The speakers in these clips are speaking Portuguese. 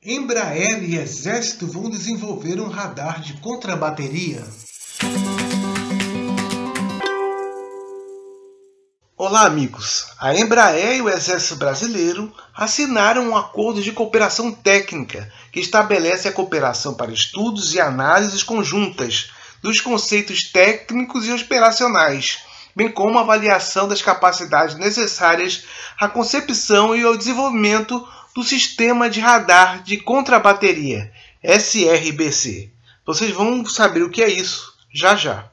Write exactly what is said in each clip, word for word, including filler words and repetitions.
Embraer e Exército vão desenvolver um radar de contrabateria. Olá, amigos! A Embraer e o Exército Brasileiro assinaram um acordo de cooperação técnica que estabelece a cooperação para estudos e análises conjuntas dos conceitos técnicos e operacionais, bem como a avaliação das capacidades necessárias à concepção e ao desenvolvimento do Sistema de Radar de Contrabateria, S R B C. Vocês vão saber o que é isso já já.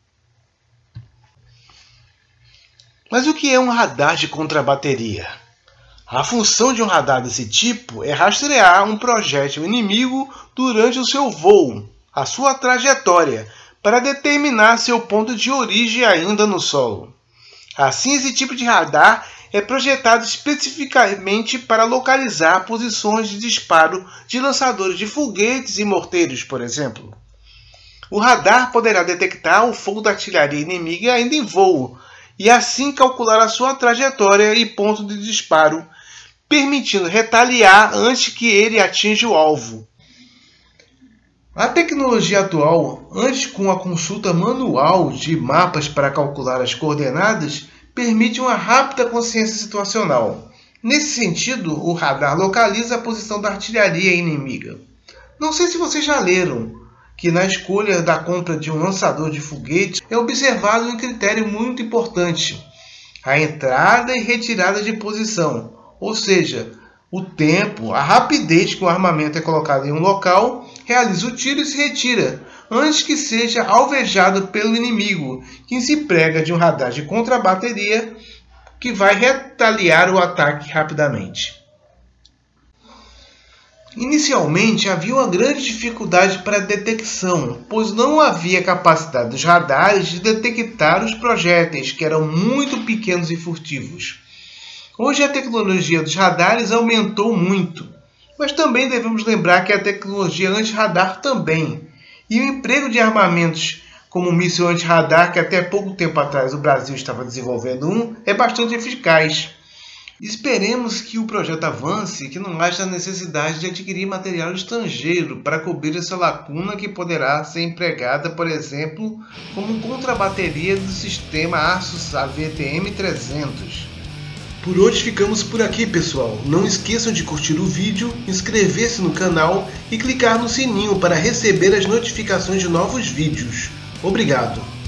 Mas o que é um radar de contrabateria? A função de um radar desse tipo é rastrear um projétil inimigo durante o seu voo, a sua trajetória, para determinar seu ponto de origem ainda no solo. Assim, esse tipo de radar é projetado especificamente para localizar posições de disparo de lançadores de foguetes e morteiros, por exemplo. O radar poderá detectar o fogo da artilharia inimiga ainda em voo e assim calcular a sua trajetória e ponto de disparo, permitindo retaliar antes que ele atinja o alvo. A tecnologia atual, antes com a consulta manual de mapas para calcular as coordenadas, permite uma rápida consciência situacional. Nesse sentido, o radar localiza a posição da artilharia inimiga. Não sei se vocês já leram que na escolha da compra de um lançador de foguete é observado um critério muito importante: a entrada e retirada de posição, ou seja, o tempo, a rapidez que o armamento é colocado em um local, realiza o tiro e se retira, antes que seja alvejado pelo inimigo, que se emprega de um radar de contrabateria que vai retaliar o ataque rapidamente. Inicialmente havia uma grande dificuldade para a detecção, pois não havia capacidade dos radares de detectar os projéteis, que eram muito pequenos e furtivos. Hoje a tecnologia dos radares aumentou muito, mas também devemos lembrar que a tecnologia anti-radar também. E o emprego de armamentos como o míssil anti-radar, que até pouco tempo atrás o Brasil estava desenvolvendo um, é bastante eficaz. Esperemos que o projeto avance e que não haja necessidade de adquirir material estrangeiro para cobrir essa lacuna que poderá ser empregada, por exemplo, como contrabateria do sistema Asus A V T M trezentos. Por hoje ficamos por aqui, pessoal. Não esqueçam de curtir o vídeo, inscrever-se no canal e clicar no sininho para receber as notificações de novos vídeos. Obrigado!